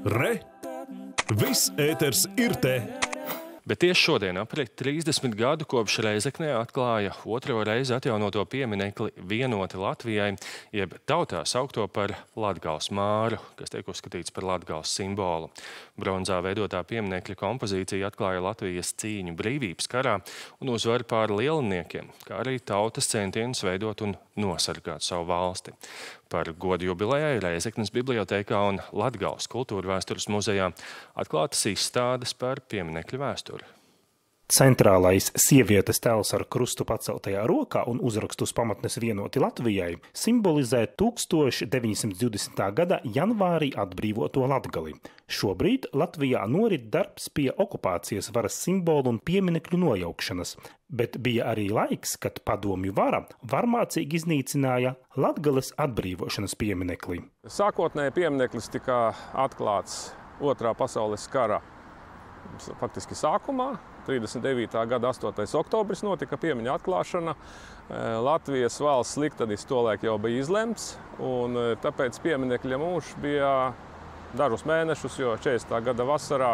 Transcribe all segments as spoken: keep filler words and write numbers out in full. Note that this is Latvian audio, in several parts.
Re! Viss ēters ir te! Bet tieši šodien aprit trīsdesmit gadu kopš Rēzeknē atklāja otro reizi atjaunoto pieminekli Vienoti Latvijai, jeb tautā saukto par Latgales māru, kas tiek uzskatīts par Latgales simbolu. Bronzā veidotā pieminekļa kompozīcija atklāja Latvijas cīņu brīvības karā un uzvaru pār lielniekiem, kā arī tautas centienus veidot un nosargāt savu valsti. Par godu jubilejai Rēzeknes bibliotēkā un Latgales kultūrvēstures muzejā atklātas izstādes par pieminekļu vēsturi. Centrālais sievietes tēls ar krustu paceltajā rokā un uzrakstu uz pamatnes Vienoti Latvijai simbolizē tūkstoš deviņsimt divdesmitā gada janvārī atbrīvoto Latgali. Šobrīd Latvijā norit darbs pie okupācijas varas simbolu un pieminekļu nojaukšanas, bet bija arī laiks, kad padomju vara varmācīgi iznīcināja Latgales atbrīvošanas pieminekli. Sākotnēji piemineklis tika atklāts Otrā pasaules kara faktiski sākumā. trīsdesmit devītā gada astotais oktobris notika piemiņa atklāšana. Latvijas valsts liktenis tolaik jau bija izlemts, un tāpēc pieminekļa mūžs bija dažus mēnešus, jo četrdesmitā gada vasarā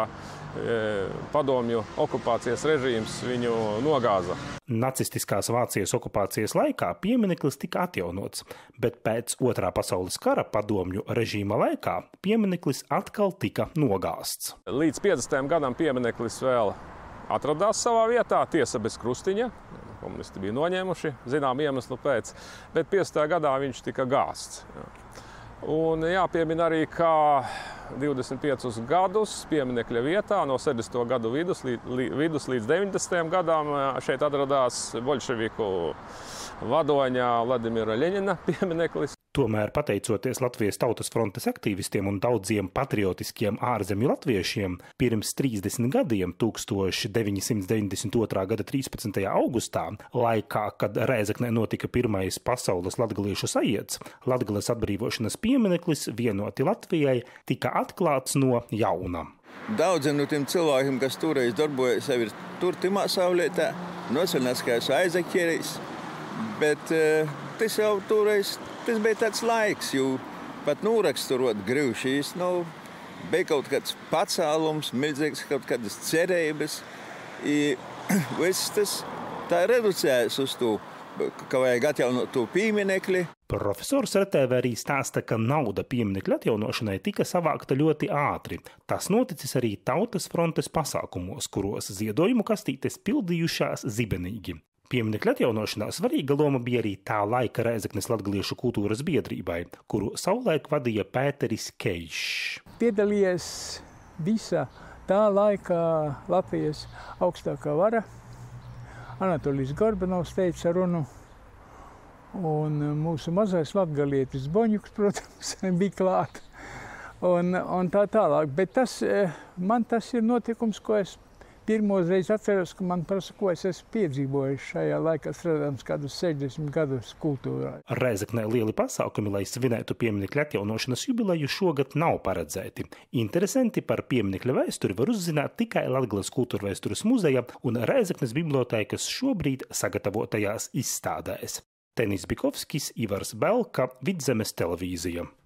padomju okupācijas režīms viņu nogāza. Nacistiskās Vācijas okupācijas laikā piemineklis tika atjaunots, bet pēc Otrā pasaules kara padomju režīma laikā piemineklis atkal tika nogāzts. Līdz piecdesmitajam gadam piemineklis vēl atradās savā vietā, tiesa bez krustiņa. Komunisti bija noņēmuši, zinām iemeslu pēc, bet piecdesmitajā gadā viņš tika gāzts. Un jāpiemina arī, ka divdesmit piecus gadus pieminekļa vietā no sešdesmito gadu vidus, vidus līdz deviņdesmitajam gadam šeit atradās boļševiku vadoņa Vladimira Ļeņina piemineklis. Tomēr, pateicoties Latvijas Tautas frontes aktīvistiem un daudziem patriotiskiem ārzemju latviešiem, pirms trīsdesmit gadiem, tūkstoš deviņsimt deviņdesmit otrā gada trīspadsmitajā augustā, laikā, kad Rēzeknē notika pirmais pasaules latgaliešu sajieds, Latgales atbrīvošanas piemineklis Vienoti Latvijai tika atklāts no jauna. Daudziem no tiem cilvēkiem, kas toreiz darbojas, jau ir tur timā saulētā, nosaļinās kā aizakķerējis, bet uh, tas jau toreiz Tas bija tāds laiks, jo pat noraksturot grūšīs, nu, bija kaut kāds pacēlums, milzīgs kaut kādas cerības. I viss tas tā reducējas uz to, ka vajag atjaunot to pieminekli. Profesors Retēve arī stāsta, ka nauda pieminekļa atjaunošanai tika savākta ļoti ātri. Tas noticis arī Tautas frontes pasākumos, kuros ziedojumu kastītes pildījušās zibenīgi. Pieminekļa atjaunošanā svarīga loma bija arī tā laika Rēzeknes latgaliešu kultūras biedrībai, kuru savulaik vadīja Pēteris Keišs. Piedalījies visa tā laika Latvijas augstākā vara. Anatolijs Gorbanovs teica runu, un mūsu mazais latgalietis Boņuks, protams, bija klāt, un, un tā tālāk. Bet tas, man tas ir notikums, ko es pirmoreiz atceros, ka man prasa, ko es esmu piedzīvojis šajā laikā, strādājams kādus sešdesmit gadus kultūrā. Rēzeknē lieli pasākumi, lai svinētu pieminekļa atjaunošanas jubileju, šogad nav paredzēti. Interesanti par pieminekļa vēsturi var uzzināt tikai Latgales kultūrvēstures muzeja un Rēzeknes bibliotēkas šobrīd sagatavotajās izstādēs. Tenis Bikovskis, Ivars Belka, Vidzemes televīzija.